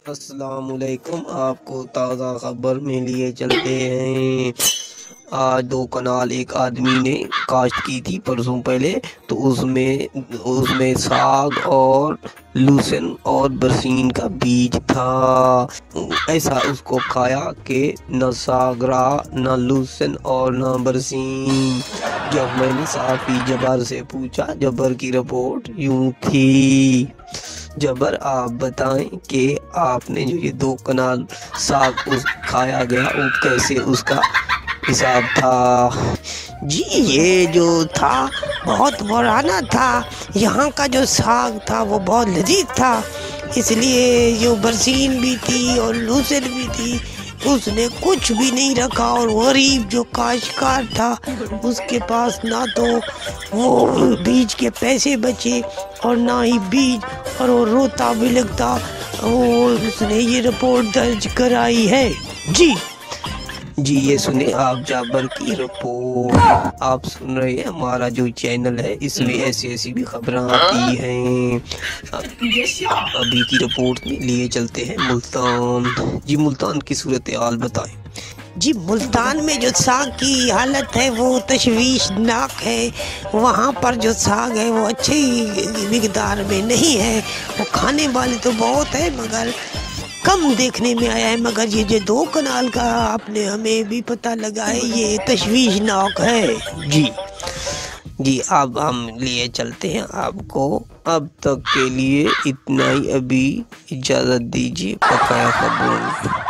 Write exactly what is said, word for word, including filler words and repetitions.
السلام علیکم، آپ کو تازہ خبر میں لیے چلتے ہیں۔ آج دو کنال ایک آدمی نے کاشت کی تھی پرسوں پہلے، تو اس میں اس میں ساگ اور لہسن اور برسین کا بیج تھا۔ ایسا اس کو کھایا کہ نہ ساگ رہا، نہ لہسن اور نہ برسین۔ جب میں نے صحافی جبر سے پوچھا، جبر کی رپورٹ یوں تھی: جبر، آپ بتائیں کہ آپ نے جو یہ دو کنال ساگ اس کھایا گیا وہ کیسے اس کا حساب تھا؟ جی یہ جو تھا بہت پرانا تھا، یہاں کا جو ساگ تھا وہ بہت لذیذ تھا، اس لیے جو برسین بھی تھی اور لہسن بھی تھی اس نے کچھ بھی نہیں رکھا، اور غریب جو کاشتکار تھا اس کے پاس نہ تو وہ بیج کے پیسے بچے اور نہ ہی بیج، اور وہ روتا بھی لگتا، اور اس نے یہ رپورٹ درج کرائی ہے۔ جی جی یہ سنیں آپ جابر کی رپورٹ۔ آپ سن رہے ہیں ہمارا جو چینل ہے، اس میں ایسی ایسی بھی خبریں آتی ہیں۔ ابھی کی رپورٹ میں لیے چلتے ہیں ملتان۔ جی ملتان کی صورتحال بتائیں۔ جی ملتان میں جو ساگ کی حالت ہے وہ تشویشناک ہے۔ وہاں پر جو ساگ ہے وہ اچھی مقدار میں نہیں ہے، وہ کھانے والے تو بہت ہے مگر کم دیکھنے میں آیا ہے، مگر یہ جو دو کنال کا آپ نے ہمیں بھی پتہ لگا ہے یہ تشویشناک ہے۔ جی جی اب ہم لیے چلتے ہیں آپ کو۔ اب تک کے لیے اتنا ہی، ابھی اجازت دیجیے بقایا خبروں میں۔